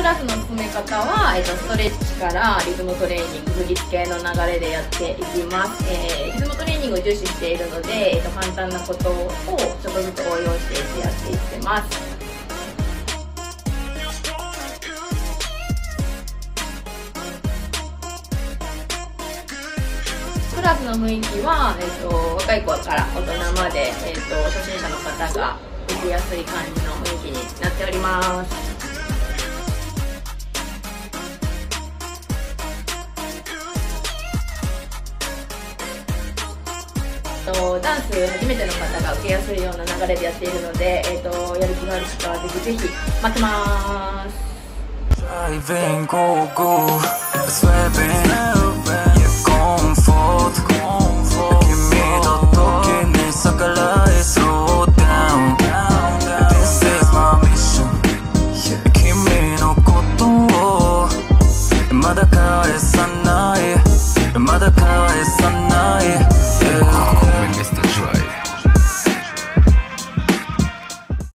ラスの進め方は、ストレッチからリズムトレーニング、振り付けの流れでやっていきます。リズムトレーニングを重視しているので、簡単なことをちょっとずつ応用してやっていってます。クラスの雰囲気は、若い子から大人まで、初心者の方が受けやすい感じの雰囲気になっております。ダンス初めての方が受けやすいような流れでやっているので、やる気がある人はぜひぜひ待ってます。